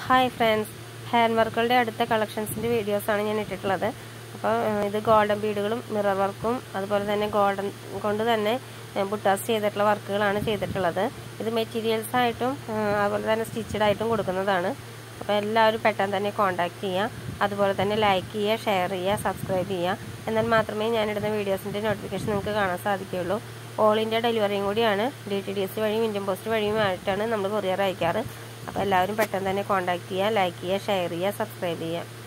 Hi friends, hand വർക്കുകളുടെ അടുത്ത കളക്ഷൻസിൻ്റെ വീഡിയോസാണ് ഞാൻ ഇട്ടിട്ടുള്ളത്. അപ്പോൾ ഇത് ഗോൾഡൻ ബീഡുകളും മിറർ വർക്കും അതുപോലെ തന്നെ ഗോൾഡൻ കൊണ്ട് തന്നെ ബുട്ടാസ് ചെയ്തിട്ടുള്ള വർക്കുകളാണ് ചെയ്തിട്ടുള്ളത്. ഇത് മെറ്റീരിയൽസായിട്ടും അതുപോലെ തന്നെ സ്റ്റിച്ചഡായിട്ടും കൊടുക്കുന്നതാണ്. അപ്പോൾ എല്ലാവരും പെട്ടെന്ന് തന്നെ കോൺടാക്റ്റ് ചെയ്യുക. അതുപോലെ തന്നെ ലൈക്ക് ചെയ്യുക, ഷെയർ ചെയ്യുക, സബ്സ്ക്രൈബ് ചെയ്യുക. എന്നാൽ മാത്രമേ ഞാനിടുന്ന വീഡിയോസിൻ്റെ നോട്ടിഫിക്കേഷൻ നിങ്ങൾക്ക് കാണാൻ സാധിക്കുകയുള്ളൂ. ഓൾ ഇന്ത്യ ഡെലിവറിയും കൂടിയാണ്. DTDC വഴിയും ഇന്ത്യൻ പോസ്റ്റ് വഴിയുമായിട്ടാണ് നമ്മൾ കൊറിയർ അയക്കാറ്. അപ്പോൾ എല്ലാവരും പെട്ടെന്ന് തന്നെ കോൺടാക്റ്റ് ചെയ്യുക, ലൈക്ക് ചെയ്യുക, ഷെയർ ചെയ്യുക, സബ്സ്ക്രൈബ് ചെയ്യുക.